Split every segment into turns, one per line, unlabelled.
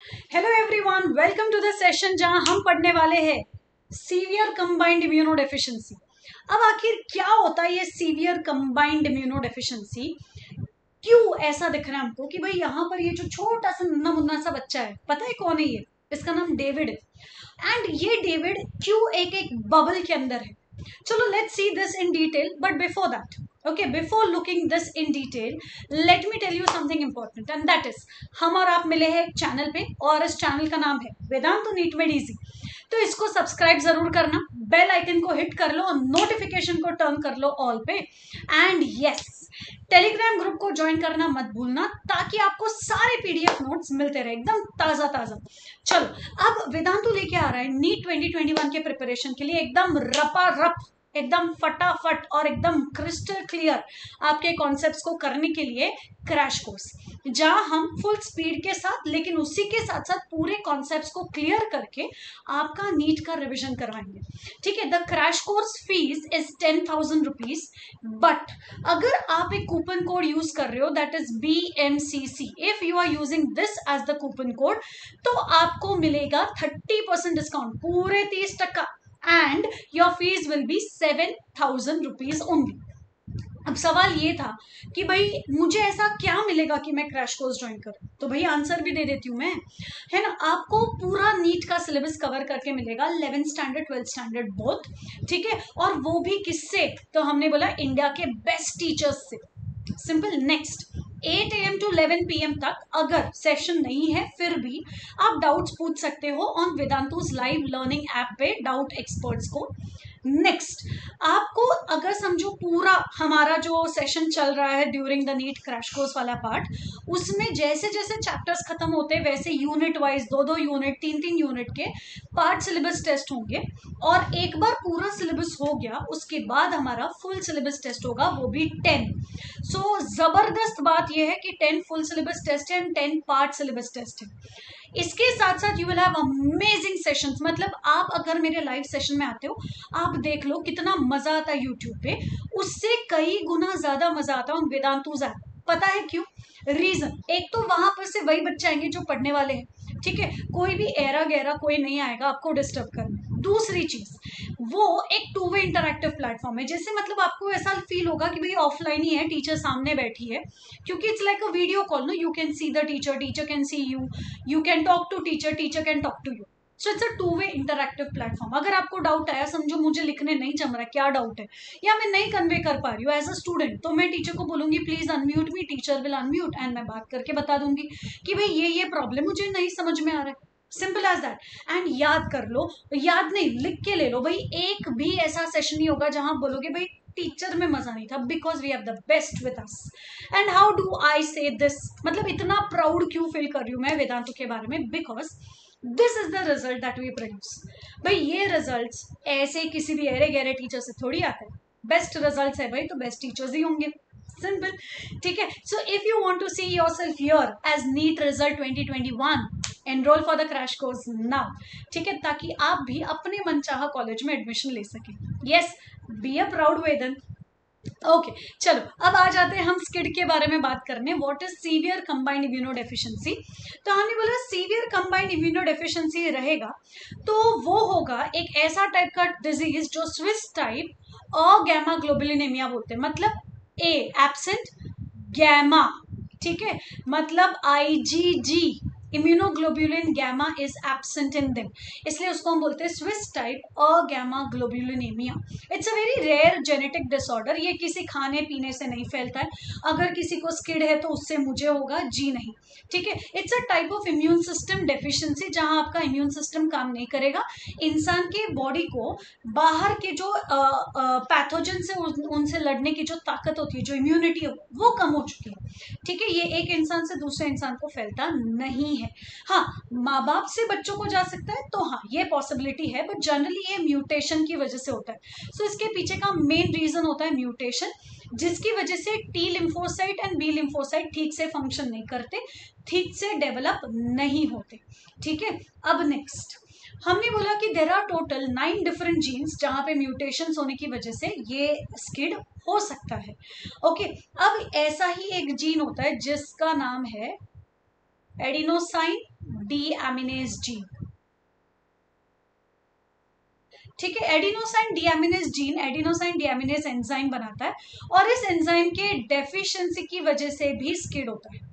Hello everyone, welcome to the session जहां हम पढ़ने वाले हैं सीवियर कंबाइंड इम्यूनोडेफिशिएंसी। अब आखिर क्या होता है ये सीवियर कंबाइंड इम्यूनोडेफिशिएंसी? क्यों ऐसा दिख रहा है हमको कि भाई यहाँ पर ये जो छोटा सा नन्ना मुन्ना सा बच्चा है, पता है कौन है ये? इसका नाम डेविड है। एंड ये डेविड क्यों एक एक बबल के अंदर है? चलो let's see this in detail, but before that, okay, before looking this in detail, let me tell you something important, and that is हम और आप मिले हैं एक चैनल पे और इस चैनल का नाम है वेदांत नीट मेड इजी। तो इसको सब्सक्राइब जरूर करना, बेल आइकन को हिट कर लो और नोटिफिकेशन को टर्न कर लो ऑल पे। एंड यस, टेलीग्राम ग्रुप को ज्वाइन करना मत भूलना ताकि आपको सारे पीडीएफ नोट्स मिलते रहे एकदम ताजा ताजा। चलो, अब वेदांतु लेके आ रहा है नीट 2021 के प्रिपरेशन के लिए एकदम रपा रप, एकदम फटाफट और एकदम क्रिस्टल क्लियर आपके कॉन्सेप्ट्स को करने के लिए क्रैश कोर्स, जहां हम फुल स्पीड के साथ लेकिन उसी के साथ साथ पूरे कॉन्सेप्ट्स को क्लियर करके आपका नीट का रिवीजन करवाएंगे। ठीक है, the crash course fees is 10,000 rupees, but अगर आप एक कूपन कोड यूज कर रहे हो that is BMCC, if you are using this as the coupon code, तो आपको मिलेगा 30% डिस्काउंट, पूरे 30%, and your fees will be 7,000 rupees only. अब सवाल ये था कि भाई मुझे ऐसा क्या मिलेगा कि मैं क्रैश कोर्स ज्वाइन करूं, तो भाई आंसर भी दे देती हूं मैं, है ना। आपको पूरा नीट का सिलेबस कवर करके मिलेगा, 11th standard 12th standard both, ठीक है, और वो भी किससे? तो हमने बोला इंडिया के बेस्ट टीचर्स से। Simple. Next, 8 AM to 11 PM तक अगर सेशन नहीं है फिर भी आप डाउट्स पूछ सकते हो on Vedantu's live learning app पे डाउट एक्सपर्ट्स को। नेक्स्ट, आपको अगर समझो पूरा हमारा जो सेशन चल रहा है during the NEET crash course वाला पार्ट, उसमें जैसे जैसे चैप्टर्स खत्म होते हैं वैसे यूनिट वाइज 2-2 यूनिट 3-3 यूनिट के पार्ट सिलेबस टेस्ट होंगे, और एक बार पूरा सिलेबस हो गया उसके बाद हमारा फुल सिलेबस टेस्ट होगा, वो भी 10। सो जबरदस्त बात यह है कि 10 फुल सिलेबस टेस्ट है एंड 10 पार्ट सिलेबस टेस्ट है। इसके साथ साथ you will have amazing sessions, मतलब आप अगर मेरे लाइव सेशन में आते हो, आप देख लो कितना मजा आता है यूट्यूब पे, उससे कई गुना ज्यादा मजा आता है वेदांतुस ऐप। पता है क्यों? रीजन, एक तो वहां पर से वही बच्चे आएंगे जो पढ़ने वाले हैं, ठीक है, कोई भी एरा गहरा कोई नहीं आएगा आपको डिस्टर्ब करने। दूसरी चीज, वो एक 2 वे इंटरैक्टिव प्लेटफॉर्म है, जैसे मतलब आपको ऐसा फील होगा कि भाई ऑफलाइन ही है, टीचर सामने बैठी है, क्योंकि it's like a video call, no, you can see the teacher, teacher can see you, you can talk to teacher, teacher can talk to you. So it's a 2 way interactive platform. अगर आपको doubt आया, समझो मुझे लिखने नहीं जम रहा, क्या डाउट है या मैं नहीं कन्वे कर पा रही हूँ एज अ स्टूडेंट, तो मैं टीचर को बोलूंगी please unmute me, teacher will unmute and मैं बात करके बता दूंगी कि भाई ये प्रॉब्लम मुझे नहीं समझ में आ रहा है। Simple as that. एंड याद कर लो, याद नहीं लिख के ले लो भाई, एक भी ऐसा सेशन नहीं होगा जहां बोलोगे भाई टीचर में मजा नहीं था, because we have the best with us. And how do I say this, मतलब इतना प्राउड क्यों फील कर रही हूँ मैं वेदांतु के बारे में? Because this is the result that we produce. भाई ये रिजल्ट्स ऐसे किसी भी अरे गहरे टीचर से थोड़ी आते हैं, बेस्ट रिजल्ट्स है भाई तो बेस्ट टीचर्स ही होंगे। सिंपल। ठीक है, so if you want to see yourself here as NEET result 2021, enrol for the crash course now. ठीक है, ताकि आप भी अपने मनचाहा कॉलेज में एडमिशन ले सके। Yes, be a proud Vedan. Okay, चलो अब आ जाते हैं हम स्किड के बारे में बात करने। What is severe combined immunodeficiency? तो हमने बोला सीवियर कंबाइंड इम्यूनोडेफिशिएंसी रहेगा तो वो होगा एक ऐसा टाइप का डिजीज जो स्विस टाइप और गैमा ग्लोबुलिनेमिया बोलते हैं, मतलब ए एब्सेंट, गैमा, ठीक है, मतलब IgG, immunoglobulin gamma is absent in them, इसलिए उसको हम बोलते हैं Swiss type gamma globulinemia. It's a very rare genetic disorder, ये किसी खाने पीने से नहीं फैलता है, अगर किसी को स्किड है तो उससे मुझे होगा, जी नहीं। ठीक है, it's a type of immune system deficiency जहां आपका इम्यून सिस्टम काम नहीं करेगा, इंसान के बॉडी को बाहर के जो पैथोजन से उनसे लड़ने की जो ताकत होती है, जो इम्यूनिटी है, वो कम हो चुकी है। ठीक है, ये एक इंसान से दूसरे इंसान को फैलता नहीं है। हाँ, माँ बाप से बच्चों को जा सकता है, तो हाँ ये पॉसिबिलिटी है, बट जनरली ये म्यूटेशन की वजह से होता है। सो इसके पीछे का मेन रीजन होता है म्यूटेशन, जिसकी वजह से T lymphocyte and B lymphocyte ठीक से फंक्शन नहीं करते, ठीक से डेवलप नहीं होते। ठीक है, अब नेक्स्ट हमने बोला कि there are total 9 different genes जहां पे म्यूटेशंस होने की वजह से ये स्किड हो सकता है। ओके, अब ऐसा ही एक जीन होता है जिसका नाम है एडिनोसाइन डीएमिनेज जीन। ठीक है, adenosine deaminase gene adenosine deaminase enzyme बनाता है, और इस एंजाइम के डेफिशिएंसी की वजह से भी स्किड होता है।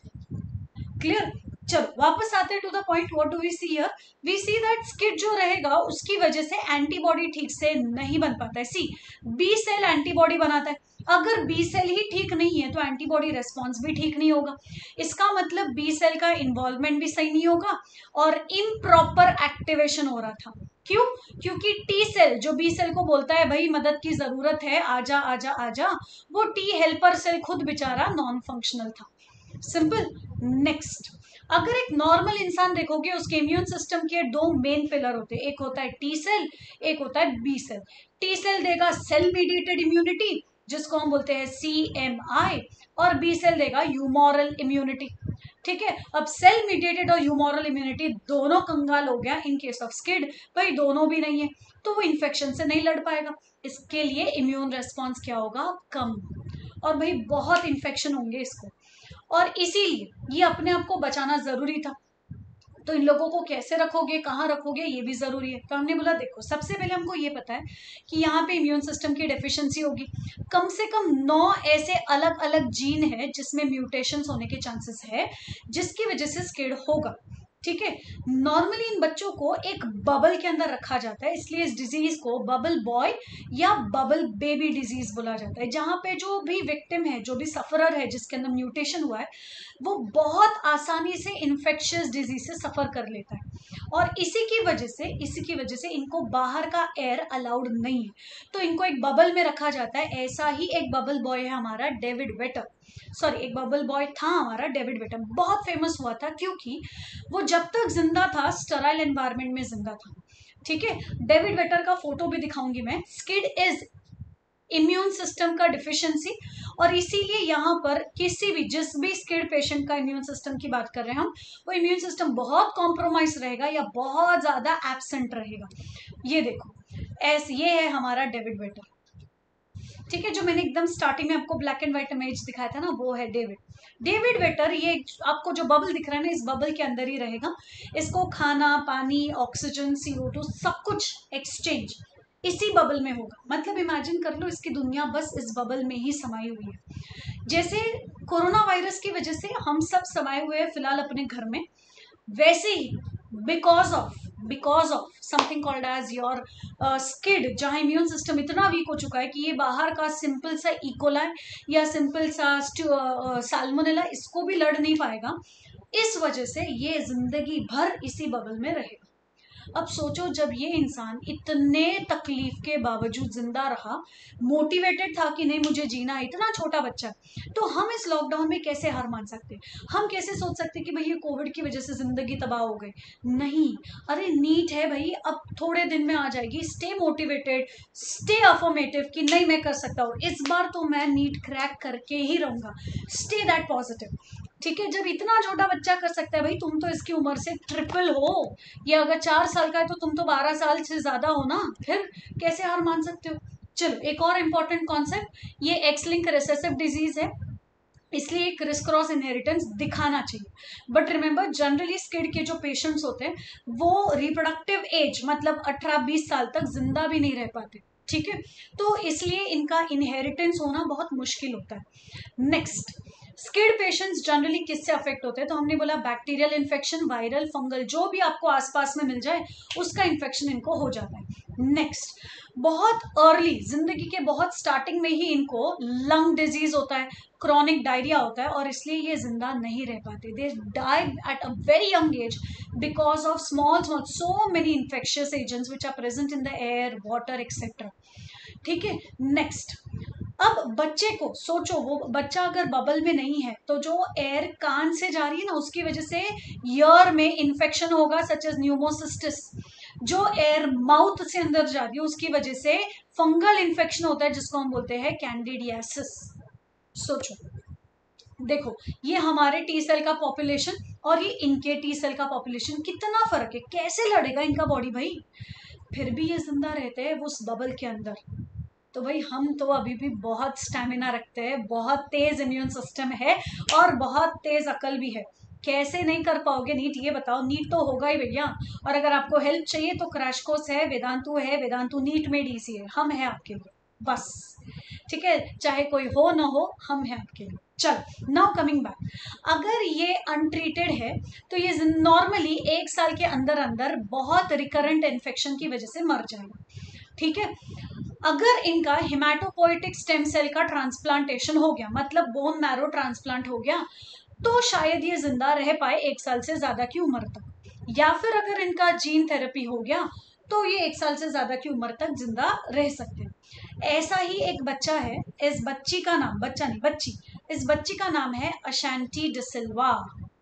क्लियर? चलो वापस आते हैं to the point. What do we see here? We see that SCID जो रहेगा उसकी वजह से एंटीबॉडी ठीक से नहीं बन पाता है। सी, बी सेल एंटीबॉडी बनाता है, अगर बी सेल ही ठीक नहीं है तो एंटीबॉडी रेस्पॉन्स भी ठीक नहीं होगा। इसका मतलब बी सेल का इन्वॉल्वमेंट भी सही नहीं होगा और इम्प्रॉपर एक्टिवेशन हो रहा था। क्यों? क्योंकि टी सेल जो बी सेल को बोलता है भाई मदद की जरूरत है, आजा आजा आजा, वो टी हेल्पर सेल खुद बेचारा नॉन फंक्शनल था। सिंपल। नेक्स्ट, अगर एक नॉर्मल इंसान देखोगे उसके इम्यून सिस्टम के दो मेन पिलर होते हैं, एक होता है टी सेल, एक होता है बी सेल। टी सेल देगा सेल मीडिएटेड इम्यूनिटी जिसको हम बोलते हैं CMI, और बी सेल देगा ह्यूमोरल इम्यूनिटी। ठीक है, अब सेल मीडिएटेड और ह्यूमोरल इम्यूनिटी दोनों कंगाल हो गया इन केस ऑफ स्किड। भाई दोनों भी नहीं है तो वो इन्फेक्शन से नहीं लड़ पाएगा, इसके लिए इम्यून रेस्पॉन्स क्या होगा? कम। और भाई बहुत इन्फेक्शन होंगे इसको, और इसीलिए ये अपने आप को बचाना जरूरी था। तो इन लोगों को कैसे रखोगे, कहाँ रखोगे, ये भी जरूरी है। तो हमने बोला देखो सबसे पहले हमको ये पता है कि यहाँ पे इम्यून सिस्टम की डेफिशिएंसी होगी। कम से कम 9 ऐसे अलग अलग जीन है जिसमें म्यूटेशंस होने के चांसेस है, जिसकी वजह से स्किड होगा। ठीक है, नॉर्मली इन बच्चों को एक बबल के अंदर रखा जाता है, इसलिए इस डिजीज को बबल बॉय या बबल बेबी डिजीज बोला जाता है, जहां पे जो भी विक्टिम है, जो भी सफरर है जिसके अंदर म्यूटेशन हुआ है, वो बहुत आसानी से इन्फेक्शियस डिजीज से सफर कर लेता है, और इसी की वजह से इनको बाहर का एयर अलाउड नहीं है, तो इनको एक बबल में रखा जाता है। ऐसा ही एक बबल बॉय है हमारा डेविड वेटर, सॉरी एक बबल बॉय था हमारा डेविड वेटर, बहुत फेमस हुआ था क्योंकि वो जब तक जिंदा था स्टराइल एनवायरनमेंट में जिंदा था। ठीक है, डेविड वेटर का फोटो भी दिखाऊंगी मैं। स्किड इज इम्यून सिस्टम का डिफिशियंसी, और इसीलिए यहाँ पर किसी भी जिस भी स्किड पेशेंट का इम्यून सिस्टम की बात कर रहे हैं हम, वो इम्यून सिस्टम बहुत कॉम्प्रोमाइज रहेगा या बहुत ज्यादा एब्सेंट रहेगा। ये देखो ऐसे, ये है हमारा डेविड वेटर। ठीक है, जो मैंने एकदम स्टार्टिंग में आपको ब्लैक एंड व्हाइट इमेज दिखाया था ना, वो है डेविड वेटर। ये आपको जो बबल दिख रहा है ना, इस बबल के अंदर ही रहेगा। इसको खाना, पानी, ऑक्सीजन, CO2 सब कुछ एक्सचेंज इसी बबल में होगा। मतलब इमेजिन कर लो इसकी दुनिया बस इस बबल में ही समाई हुई है। जैसे कोरोना वायरस की वजह से हम सब समाये हुए हैं फिलहाल अपने घर में, वैसे ही because of something called as your SCID, जहां इम्यून सिस्टम इतना वीक हो चुका है कि ये बाहर का सिंपल सा इकोलाई या सिंपल सा साल्मोनेला इसको भी लड़ नहीं पाएगा, इस वजह से ये जिंदगी भर इसी बबल में रहेगा। अब सोचो जब ये इंसान इतने तकलीफ के बावजूद जिंदा रहा, मोटिवेटेड था कि नहीं मुझे जीना, इतना छोटा बच्चा, तो हम इस लॉकडाउन में कैसे हार मान सकते? हम कैसे सोच सकते कि भाई ये कोविड की वजह से जिंदगी तबाह हो गई? नहीं, अरे नीट है भाई, अब थोड़े दिन में आ जाएगी। स्टे मोटिवेटेड, स्टे अफर्मेटिव कि नहीं मैं कर सकता हूँ, इस बार तो मैं नीट क्रैक करके ही रहूंगा। Stay that positive. ठीक है, जब इतना छोटा बच्चा कर सकता है, भाई तुम तो इसकी उम्र से ट्रिपल हो, या अगर 4 साल का है तो तुम तो 12 साल से ज्यादा हो ना, फिर कैसे हार मान सकते हो? चलो एक और इंपॉर्टेंट कॉन्सेप्ट, ये एक्स लिंक रिसेसिव डिजीज है, इसलिए क्रिस क्रॉस इनहेरिटेंस दिखाना चाहिए। बट रिमेंबर जनरली स्किड के जो पेशेंट्स होते हैं वो रिप्रोडक्टिव एज मतलब 18-20 साल तक जिंदा भी नहीं रह पाते। ठीक है, तो इसलिए इनका इनहेरिटेंस होना बहुत मुश्किल होता है। नेक्स्ट, स्किड पेशेंट्स जनरली किससे अफेक्ट होते हैं? तो हमने बोला बैक्टीरियल इन्फेक्शन, वायरल, फंगल, जो भी आपको आसपास में मिल जाए उसका इन्फेक्शन इनको हो जाता है। नेक्स्ट, बहुत अर्ली जिंदगी के बहुत स्टार्टिंग में ही इनको लंग डिजीज होता है, क्रॉनिक डायरिया होता है, और इसलिए ये जिंदा नहीं रह पाते। They die at a very young age because of small so many infectious agents which are present in the air, water etcetera. ठीक है, नेक्स्ट, अब बच्चे को सोचो, वो बच्चा अगर बबल में नहीं है तो जो एयर कान से जा रही है ना उसकी वजह से ईयर में इन्फेक्शन होगा सच एज न्यूमोसिस्टिस। जो एयर माउथ से अंदर जा रही है उसकी वजह से फंगल इन्फेक्शन होता है जिसको हम बोलते हैं कैंडिडियासिस। सोचो, देखो ये हमारे टी सेल का पॉपुलेशन और ये इनके टी सेल का पॉपुलेशन, कितना फर्क है, कैसे लड़ेगा इनका बॉडी भाई? फिर भी ये जिंदा रहते हैं वो उस बबल के अंदर। तो भाई हम तो अभी भी बहुत स्टैमिना रखते हैं, बहुत तेज इम्यून सिस्टम है और बहुत तेज अकल भी है। कैसे नहीं कर पाओगे नीट, ये बताओ। नीट तो होगा ही भैया। और अगर आपको हेल्प चाहिए तो क्रैश कोर्स है, वेदांतु नीट में डीसी है, हम हैं आपके लिए बस। ठीक है, चाहे कोई हो ना हो, हम हैं आपके लिए। चल नाउ कमिंग बैक, अगर ये अनट्रीटेड है तो ये नॉर्मली 1 साल के अंदर अंदर बहुत रिकरेंट इन्फेक्शन की वजह से मर जाएगा। ठीक है, अगर इनका हिमेटोपोइटिक स्टेम सेल का ट्रांसप्लांटेशन हो गया, मतलब बोन मैरो ट्रांसप्लांट हो गया, तो शायद ये जिंदा रह पाए 1 साल से ज्यादा की उम्र तक। या फिर अगर इनका जीन थेरेपी हो गया तो ये 1 साल से ज्यादा की उम्र तक जिंदा रह सकते हैं। ऐसा ही एक बच्चा है, इस बच्ची का नाम, बच्चा नहीं बच्ची, इस बच्ची का नाम है अशांटी डिसिल्वा।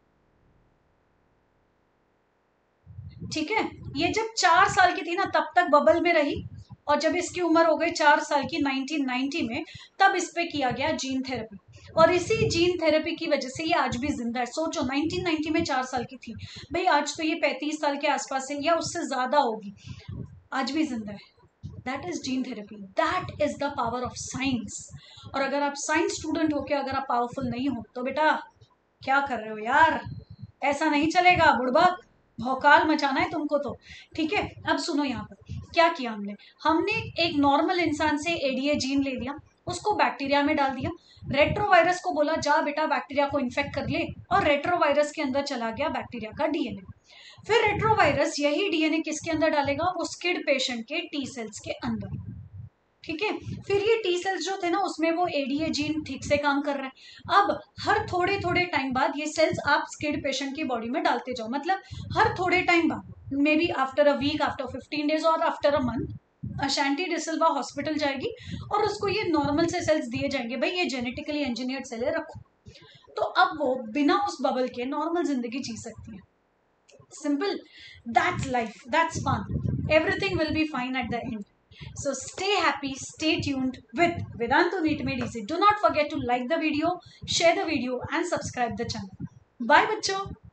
ठीक है, ये जब 4 साल की थी ना तब तक बबल में रही, और जब इसकी उम्र हो गई 4 साल की 1990 में, तब इस पे किया गया जीन थेरेपी, और इसी जीन थेरेपी की वजह से ये आज भी जिंदा है। सोचो 1990 में 4 साल की थी भाई, आज तो ये 35 साल के आसपास है या उससे ज्यादा होगी, आज भी जिंदा है। That is gene therapy, that is the power of science. और अगर आप साइंस स्टूडेंट होके अगर आप पावरफुल नहीं हो तो बेटा क्या कर रहे हो यार, ऐसा नहीं चलेगा बुड़बक, भौकाल मचाना है तुमको तो। ठीक है, अब सुनो यहाँ पर क्या किया हमने। हमने एक नॉर्मल इंसान से एडीए जीन ले लिया, उसको बैक्टीरिया में डाल दिया, रेट्रोवायरस को बोला जा बेटा बैक्टीरिया को इन्फेक्ट कर ले, और रेट्रोवायरस के अंदर चला गया बैक्टीरिया का डीएनए। फिर रेट्रोवायरस यही डीएनए किसके अंदर डालेगा, वो स्किड पेशेंट के टी सेल्स के अंदर। ठीक है, फिर ये टी सेल्स जो थे ना उसमें वो एडीए जीन ठीक से काम कर रहा है। अब हर थोड़े थोड़े टाइम बाद ये सेल्स आप स्किड पेशेंट की बॉडी में डालते जाओ, मतलब हर थोड़े टाइम बाद, maybe after a week, after 15 days और after a month, Ashanthi DeSilva hospital जाएगी और उसको ये नॉर्मल से सेल्स दिए जाएंगे, भाई ये जेनेटिकली इंजीनियर्ड सेल है रखो। तो अब वो बिना उस बबल के नॉर्मल जिंदगी जी सकती है। Simple. That's life. That's fun. Everything will be fine at the end. So stay happy, stay tuned with Vedantu Neat Made Easy. Do not forget to like the video, share the video, and subscribe the channel. Bye, बच्चों.